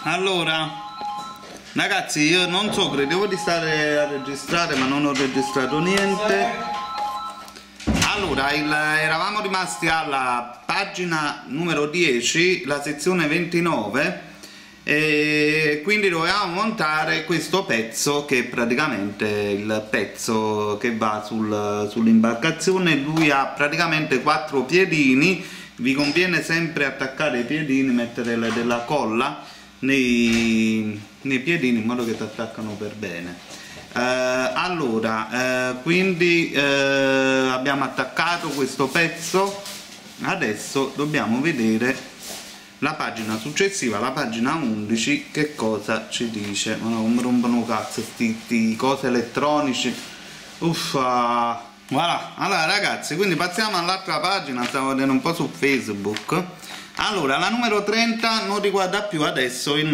Allora, ragazzi, io non so, credevo di stare a registrare, ma non ho registrato niente. Allora, eravamo rimasti alla pagina numero 10, la sezione 29, e quindi dovevamo montare questo pezzo, che è praticamente il pezzo che va sull'imbarcazione. Lui ha praticamente 4 piedini. Vi conviene sempre attaccare i piedini, mettere della colla nei piedini in modo che ti attaccano per bene. Quindi abbiamo attaccato questo pezzo. Adesso dobbiamo vedere la pagina successiva, la pagina 11, che cosa ci dice. Ma no, come rompono cazzo sti cose elettronici. Uffa. Voilà. Allora ragazzi, quindi passiamo all'altra pagina, stavo vedendo un po' su Facebook. Allora, la numero 30 non riguarda più adesso la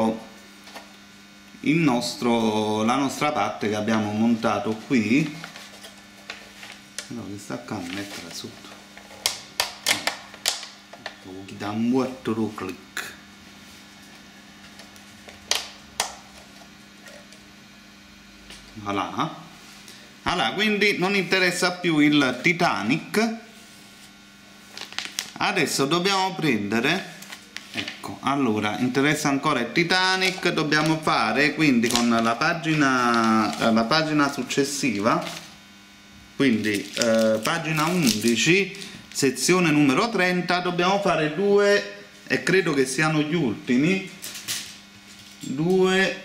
nostra parte che abbiamo montato qui. No, che sta a mettere sotto. Gli dà un buono click. Voilà. Allora, quindi non interessa più il Titanic. Adesso dobbiamo prendere, ecco, allora interessa ancora il Titanic. Dobbiamo fare quindi con la pagina successiva, quindi pagina 11, sezione numero 30, dobbiamo fare due, e credo che siano gli ultimi, due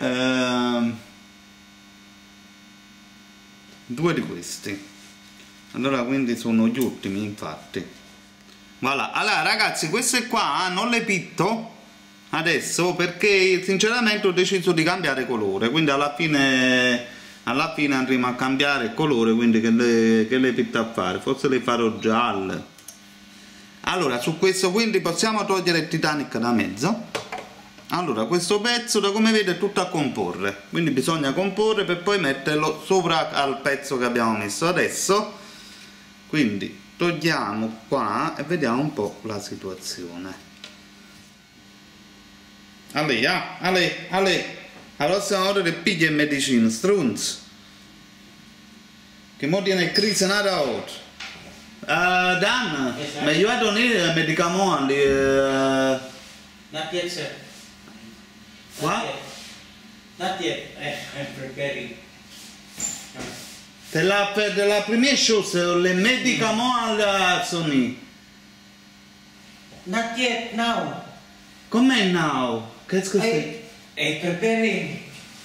di questi. Allora, quindi sono gli ultimi, infatti. Voilà. Allora ragazzi, queste qua non le pitto adesso perché sinceramente ho deciso di cambiare colore, quindi alla fine andremo a cambiare colore, quindi che le pitto a fare, forse le farò gialle. Allora, su questo quindi possiamo togliere il Titanic da mezzo. Allora, questo pezzo, da come vedete, è tutto a comporre, quindi bisogna comporre per poi metterlo sopra al pezzo che abbiamo messo adesso. Quindi togliamo qua e vediamo un po' la situazione. Allora, la prossima volta che piglia in medicina, strunz, che mo tiene crisi nata oggi. Dan, ma io ho donato medicamenti. Not yet, sir. What? Not yet. I'm preparing. De la première chose, les médicaments sono. Not yet, now. Come now? Qu'est-ce que c'est? I'm preparing.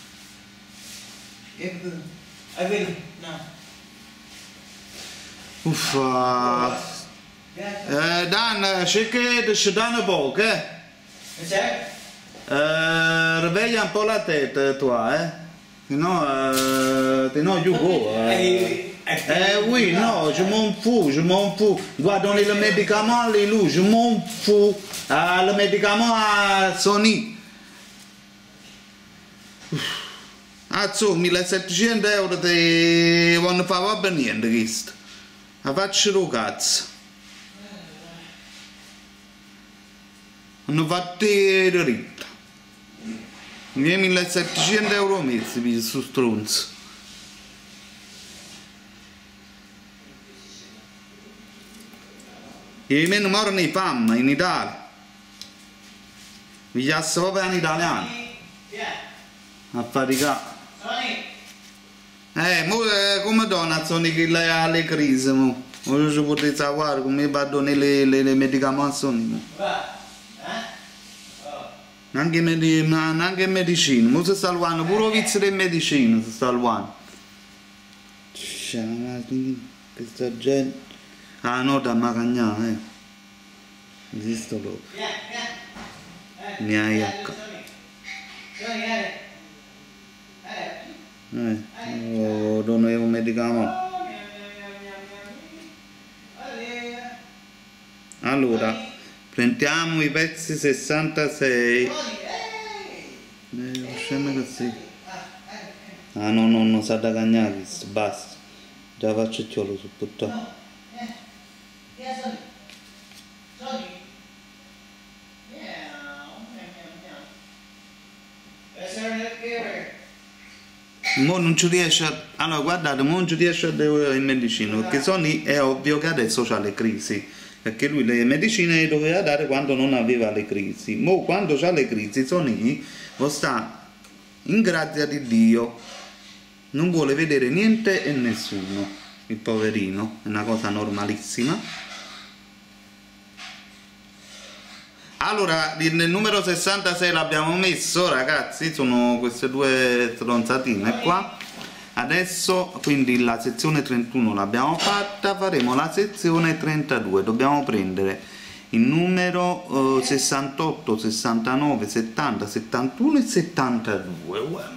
I will now. Uffa. Dan, cerca di scendere un po', eh? Riveglia un po' la testa, toi, Sinon, you go. Oui, non, je m'en fous. Dois donner le médicament, les loups, je m'en fous. Le médicament a Sony. So, 1700 euro ti vanno a fare per niente questo. La faccio lo cazzo. Hanno fatto dritta. I miei 1700 euro messi su stronzo. E meno morano i fam in Italia. Mi chiassa proprio in italiano. A faticare. Come donna Sony che lei ha le crisi, mo? Non ci potete sapere come va a donare le medicamenti. Anche medicina, mo si sta salvando, pure il vizio di medicina si sta salvando. Questa gente. Ah no, da magagnare, esisto proprio. Neanche. Non è un medicamento. Allora, prendiamo i pezzi 66. Scema così. Ah no, non sa da cagnare, basta. Già faccio il chiolo sul puttano. Mo non ci riesce a... Allora guardate, mo non ci riesce a dare il medicino, perché Sony è ovvio che adesso c'ha le crisi, perché lui le medicine le doveva dare quando non aveva le crisi. Mo quando c'ha le crisi Sony sta in grazia di Dio, non vuole vedere niente e nessuno, il poverino, è una cosa normalissima. Allora, nel numero 66 l'abbiamo messo, ragazzi, sono queste due stronzatine qua. Adesso, quindi la sezione 31 l'abbiamo fatta, faremo la sezione 32. Dobbiamo prendere il numero 68, 69, 70, 71 e 72.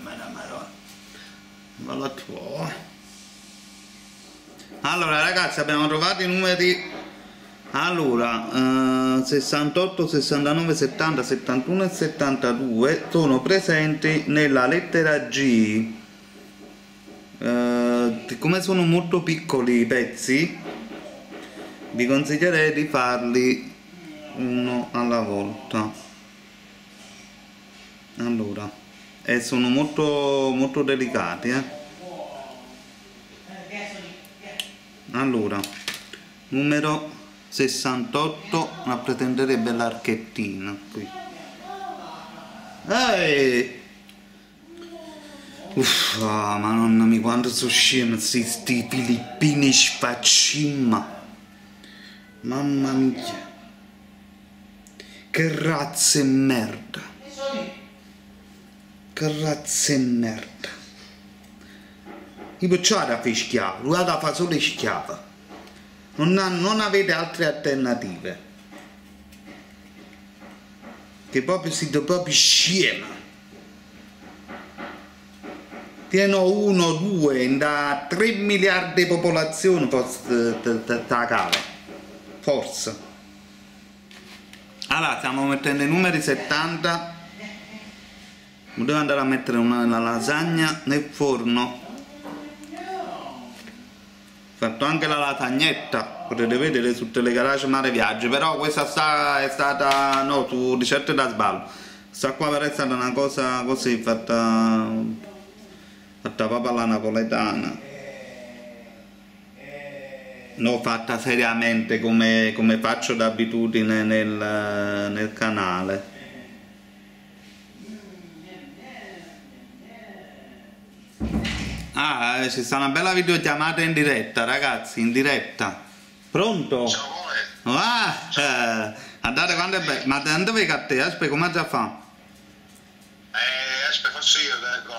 Allora, ragazzi, abbiamo trovato i numeri... Allora, 68, 69, 70, 71 e 72 sono presenti nella lettera G. Siccome sono molto piccoli i pezzi, vi consiglierei di farli uno alla volta. Allora, e sono molto delicati, Allora, numero 68 rappresenterebbe l'archettina qui. Madonna mia, quanto sono scemi sti filippini sfaccimma. Mamma mia, che razza e merda, che razza e merda. Io perciò da fare schiavo, lui da fa solo schiava. Non avete altre alternative, che proprio siete proprio scema. Pieno 1, 2 da 3 miliardi di popolazione forse da cava, forza. Allora stiamo mettendo i numeri 70. Devo andare a mettere la lasagna nel forno. Fatto anche la lasagnetta, potete vedere su Telegarage Mare Viaggi, però questa è stata no, su ricette da sballo. Questa qua però è stata una cosa così fatta proprio alla napoletana, non fatta seriamente come faccio d'abitudine nel canale. Ci sta una bella videochiamata in diretta, ragazzi, in diretta. Pronto? Andate quando è bello. Ma non dove a te? Aspetta, come già fa? Aspetta, faccio io, ecco.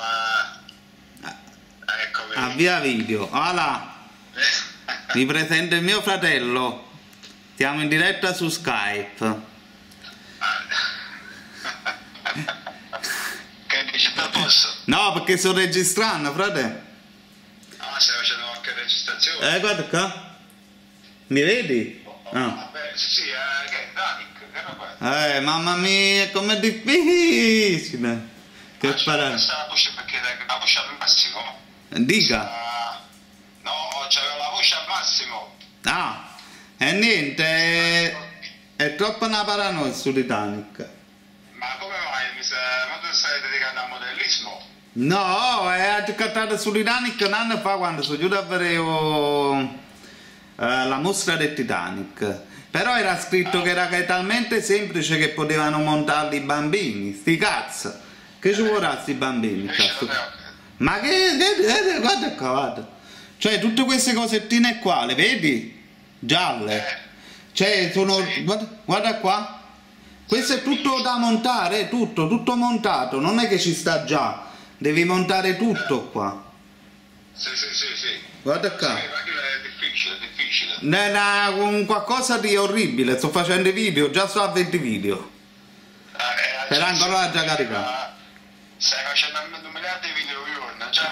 Eccomi. Avvia video. Allora, vi presento il mio fratello. Siamo in diretta su Skype. Che dici, a posto? No, perché sto registrando, frate. Stai facendo qualche registrazione? Guarda qua. Mi vedi? Vabbè, sì, che Danik, mamma mia, com'è difficile. Che parare. La voce perché la voce al massimo. Dica. No, c'aveva la voce al massimo. E niente, è troppo una paranoia su Titanic. Ma come mai? Ma tu stai dedicando al modellismo? No, è cantato su Titanic un anno fa quando sono giunto a vedere la mostra del Titanic. Però era scritto che era talmente semplice che potevano montarli i bambini. Sti cazzo, che ci vorrà sti bambini? Ma guarda qua, guarda. Cioè tutte queste cosettine qua, le vedi? Gialle. Cioè sono, guarda qua. Questo è tutto da montare, tutto montato, non è che ci sta già. Devi montare tutto qua. Sì. Guarda qua. Sì, ma è difficile. Un qualcosa di orribile, sto facendo i video, già sto a 20 video. Per ancora la già caricata. Stai facendo un miliardo di video giorno, già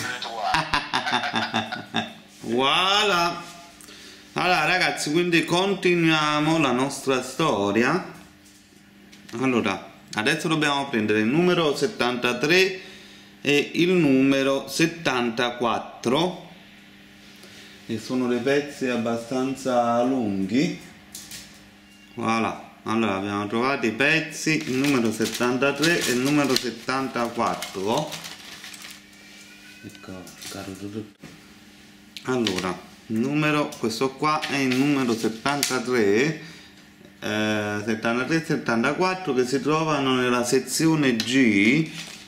faccio il Voilà. Allora ragazzi, quindi continuiamo la nostra storia. Allora, adesso dobbiamo prendere il numero 73 e il numero 74 e sono dei pezzi abbastanza lunghi. Voilà, allora abbiamo trovato i pezzi, il numero 73 e il numero 74. Allora, questo qua è il numero 73-74 che si trovano nella sezione G.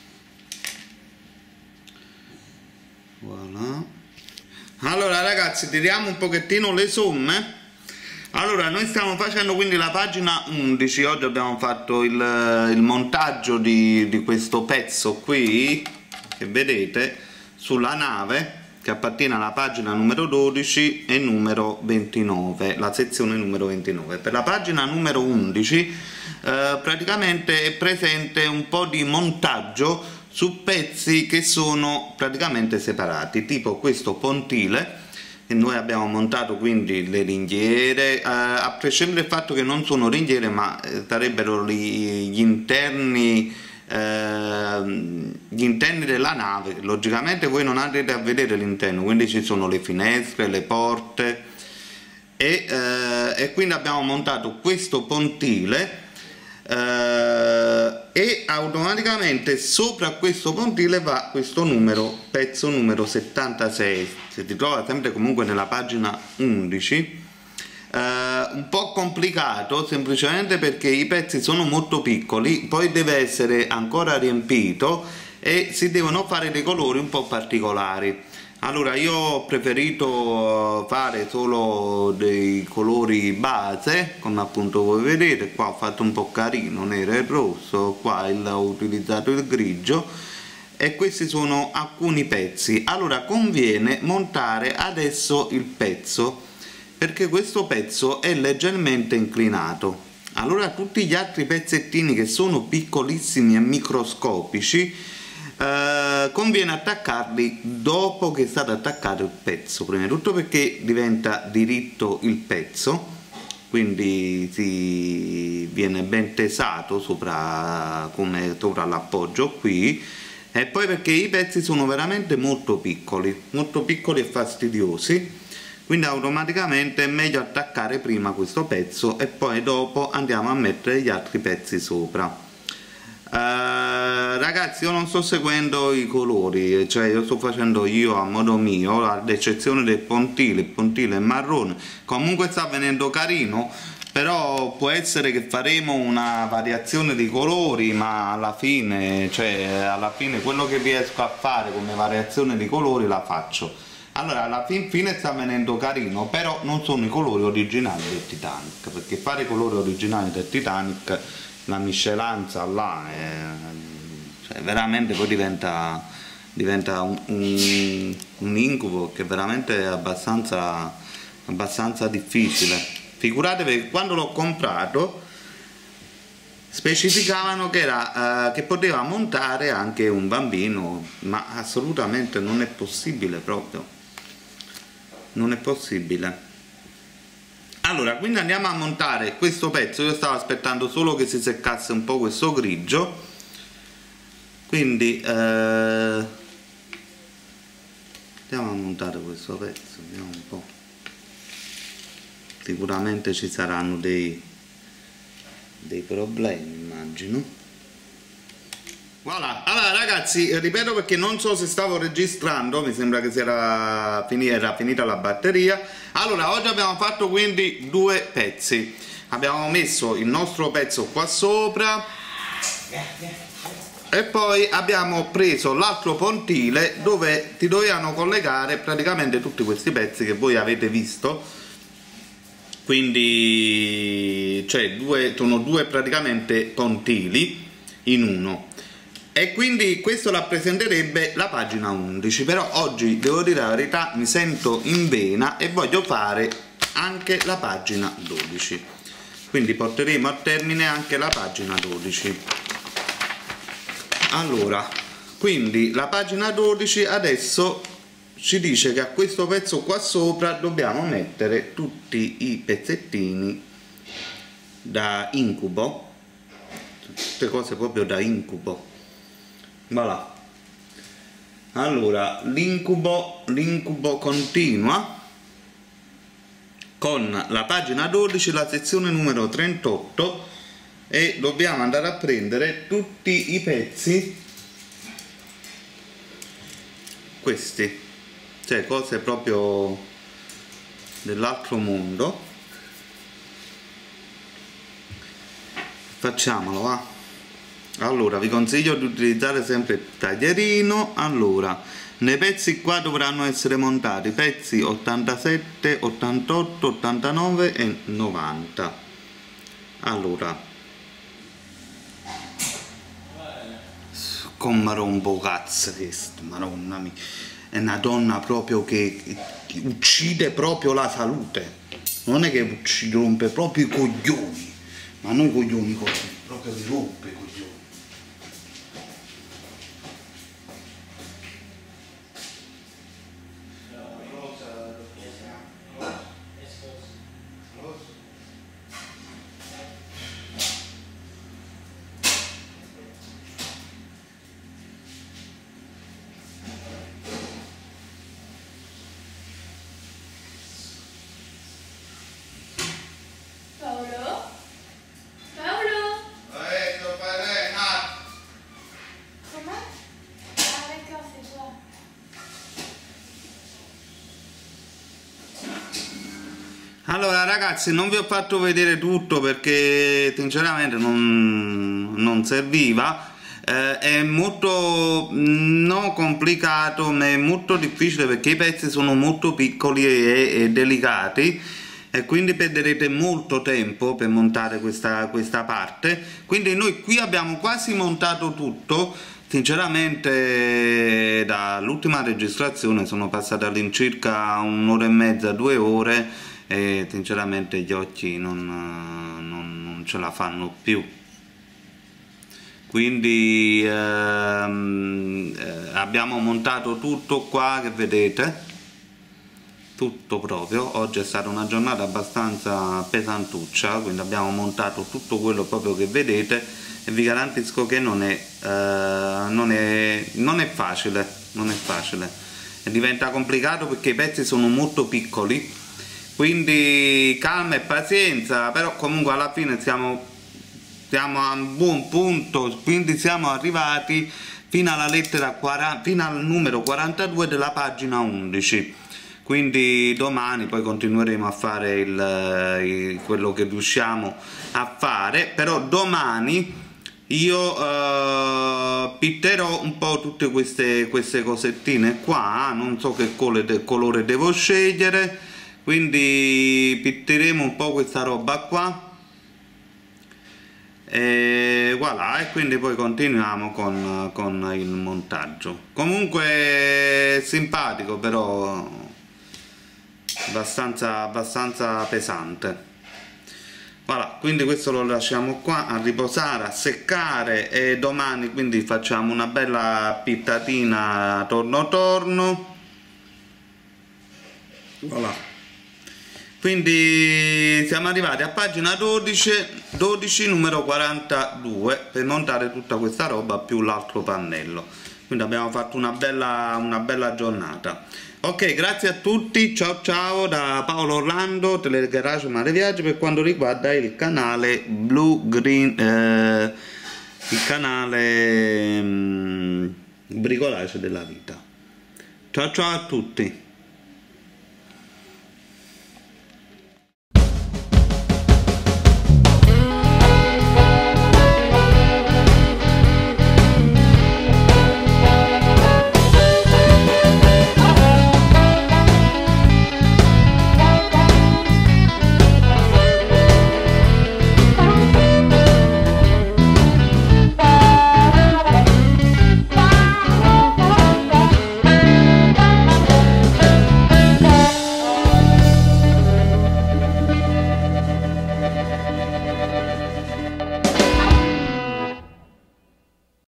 Voilà. Allora ragazzi, tiriamo un pochettino le somme. Allora, noi stiamo facendo quindi la pagina 11. Oggi abbiamo fatto il montaggio di questo pezzo qui che vedete sulla nave, che appartiene alla pagina numero 12 e numero 29, la sezione numero 29. Per la pagina numero 11 praticamente è presente un po' di montaggio su pezzi che sono praticamente separati, tipo questo pontile, e noi abbiamo montato quindi le ringhiere, a prescindere dal fatto che non sono ringhiere ma sarebbero gli interni della nave. Logicamente voi non andrete a vedere l'interno, quindi ci sono le finestre, le porte e quindi abbiamo montato questo pontile e automaticamente sopra questo pontile va questo pezzo numero 76, si trova sempre comunque nella pagina 11. Un po' complicato semplicemente perché i pezzi sono molto piccoli, poi deve essere ancora riempito e si devono fare dei colori un po' particolari. Allora io ho preferito fare solo dei colori base, come appunto voi vedete. Qua ho fatto un po' carino, nero e rosso, qua ho utilizzato il grigio e questi sono alcuni pezzi. Allora conviene montare adesso il pezzo, perché questo pezzo è leggermente inclinato. Allora tutti gli altri pezzettini che sono piccolissimi e microscopici conviene attaccarli dopo che è stato attaccato il pezzo, prima di tutto perché diventa diritto il pezzo, quindi si viene ben tesato sopra, come sopra l'appoggio qui, e poi perché i pezzi sono veramente molto piccoli e fastidiosi. Quindi automaticamente è meglio attaccare prima questo pezzo e poi dopo andiamo a mettere gli altri pezzi sopra. Ragazzi, io non sto seguendo i colori, cioè io sto facendo io a modo mio, ad eccezione del pontile. Il pontile è marrone, comunque sta venendo carino, però può essere che faremo una variazione di colori, ma alla fine quello che riesco a fare come variazione di colori la faccio. Allora alla fine sta venendo carino, però non sono i colori originali del Titanic, perché fare i colori originali del Titanic, la miscelanza là cioè veramente poi diventa un incubo che veramente è abbastanza difficile. Figuratevi che quando l'ho comprato specificavano che poteva montare anche un bambino, ma assolutamente non è possibile, proprio non è possibile. Allora, quindi andiamo a montare questo pezzo. Io stavo aspettando solo che si seccasse un po' questo grigio, quindi andiamo a montare questo pezzo, vediamo un po'. Sicuramente ci saranno dei problemi, immagino. Voilà. Allora ragazzi, ripeto perché non so se stavo registrando, mi sembra che era finita la batteria. Allora, oggi abbiamo fatto quindi due pezzi. Abbiamo messo il nostro pezzo qua sopra e poi abbiamo preso l'altro pontile dove ti dovevano collegare praticamente tutti questi pezzi che voi avete visto. Quindi sono due praticamente pontili in uno. E quindi questo rappresenterebbe la pagina 11, però oggi devo dire la verità, mi sento in vena e voglio fare anche la pagina 12, quindi porteremo a termine anche la pagina 12. Allora, quindi la pagina 12 adesso ci dice che a questo pezzo qua sopra dobbiamo mettere tutti i pezzettini da incubo, tutte cose proprio da incubo. Voilà. Allora l'incubo continua con la pagina 12, la sezione numero 38, e dobbiamo andare a prendere tutti i pezzi questi, cioè cose proprio dell'altro mondo. Facciamolo, va. Allora vi consiglio di utilizzare sempre il taglierino. Allora, nei pezzi qua dovranno essere montati pezzi 87, 88, 89 e 90. Allora, come rompo cazzo questo, madonna mia, è una donna proprio che uccide proprio la salute, non è che rompe proprio i coglioni, ma noi coglioni così, proprio li rompe i coglioni. Paolo? Paolo? Com'è? Ah, le cose qua. Allora ragazzi, non vi ho fatto vedere tutto perché sinceramente non serviva. È molto non complicato, ma è molto difficile perché i pezzi sono molto piccoli e delicati, e quindi perderete molto tempo per montare questa parte. Quindi noi qui abbiamo quasi montato tutto. Sinceramente dall'ultima registrazione sono passate all'incirca un'ora e mezza, 2 ore, e sinceramente gli occhi non ce la fanno più. Quindi abbiamo montato tutto qua che vedete, tutto proprio. Oggi è stata una giornata abbastanza pesantuccia, quindi abbiamo montato tutto quello proprio che vedete, e vi garantisco che non è facile, e diventa complicato perché i pezzi sono molto piccoli, quindi calma e pazienza. Però comunque alla fine siamo a un buon punto, quindi siamo arrivati fino alla lettera fino al numero 42 della pagina 11. Quindi domani poi continueremo a fare quello che riusciamo a fare. Però domani io pitterò un po' tutte queste cosettine qua, non so che colore devo scegliere, quindi pitteremo un po' questa roba qua. E voilà, e quindi poi continuiamo con il montaggio. Comunque simpatico, però abbastanza pesante. Voilà, quindi questo lo lasciamo qua a riposare, a seccare, e domani quindi facciamo una bella pittatina torno. Voilà. Quindi siamo arrivati a pagina 12 numero 42 per montare tutta questa roba più l'altro pannello. Quindi abbiamo fatto una bella giornata. Ok, grazie a tutti, ciao ciao da Paolo Orlando, Telegarage Mare Viaggi, per quanto riguarda il canale Blue Green, il canale Bricolage della Vita. Ciao ciao a tutti.